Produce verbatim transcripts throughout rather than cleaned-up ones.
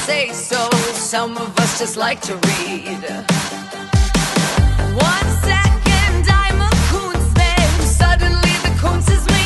say so. Some of us just like to read. One second I'm a Kunz babe, suddenly the Kunz is me.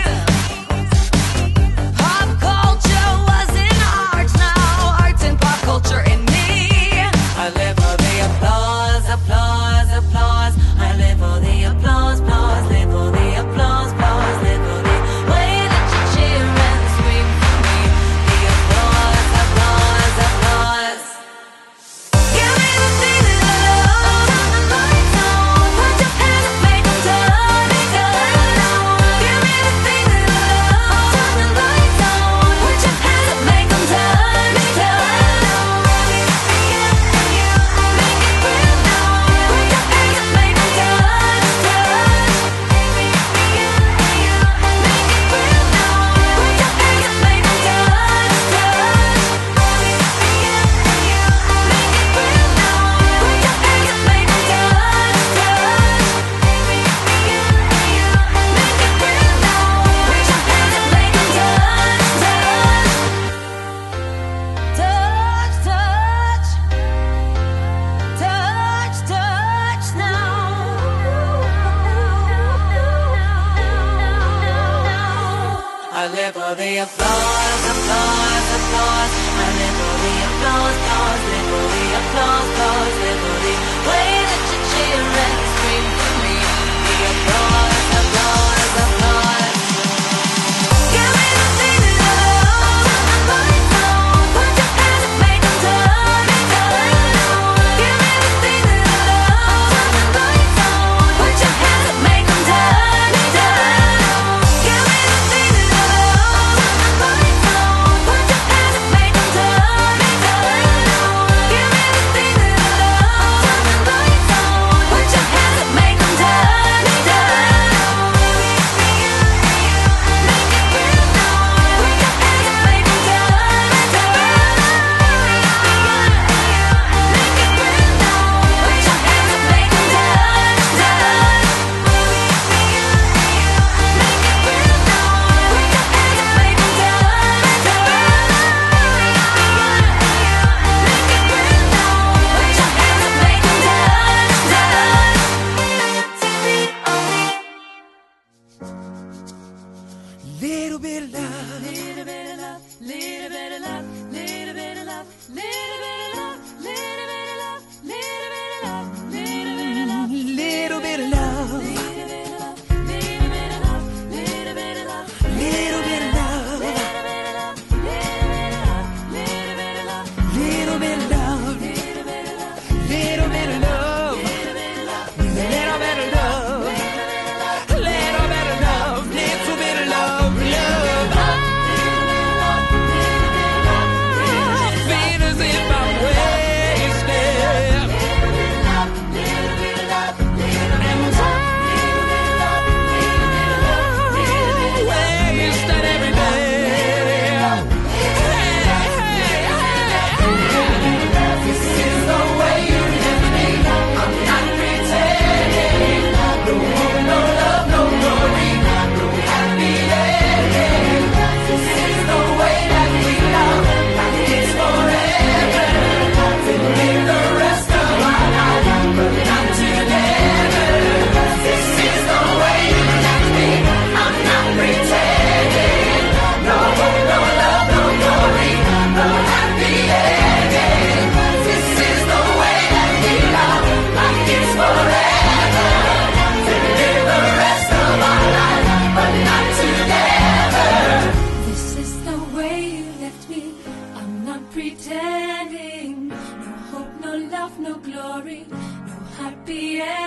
Pop culture was in art, now art's in pop culture in me. I live for the applause, applause, applause. I live for the applause, applause, live for the applause, applause, live for the way that you cheer and scream for me. The applause, applause, applause. Give me the feeling of love. Turn the lights on. Put your hands up, make them turn it down. Give me the feeling of love. Turn the lights on. Put your hands up, make them turn it down. Make it real now. Put your hands up, make them touch, touch. Make it real now. Put your hands up, make them touch, touch. Make it real now. Put your hands up, make them touch, touch. Make it real now. Make it real now. Put your hands up, make them touch, touch. Touch, touch. Touch, touch now. I live for the applause, applause, applause. I live for the applause, applause, live for the applause, applause, live for the way that you cheer and scream for me. The applause, applause, applause. Give me the feeling of love. Turn the lights on. Put your hands up, make them turn it down. Give me the feeling of love. Turn the lights on. Put your hands up, make them turn it down. Give me the feeling of love. Turn the lights on. Put your hands up, make them turn it down. Give me the feeling of love. Turn the lights on. Put your hands up, make them turn it down. Make it real now. Put your hands up, make them turn it down. Make it real now. Put your hands up, make them touch, touch. Make it real now. Put your hands up, make them touch, touch. Little bit of love, Little bit of love, little bit of love, little bit of love, little bit of love, little bit of love, little bit of love, little bit of love, little bit of love, little bit of love, little bit of love, little bit of love, little bit of love, little bit of love, little bit of love, little little bit of love, bit of love, little bit of love, little bit of love, little bit of love, little bit of love, little bit of love, little bit of love, love. Feel as if I'm wasted, and I'm wasted every day. Hey, hey, hey. This is the way you lift me. I'm not pretending. No hope, no love, no glory, no happy ending. This is the way that we love. Like it's forever. Then live the rest of our life, but not together. This is the way you left me. I'm not pretending. No hope, no love, no glory, no happy ending. This is the way that we love. Like it's forever. Then live the rest of our life, but not together. This is the way you left me. I'm not pretending. No hope, no love, no glory, no happy ending.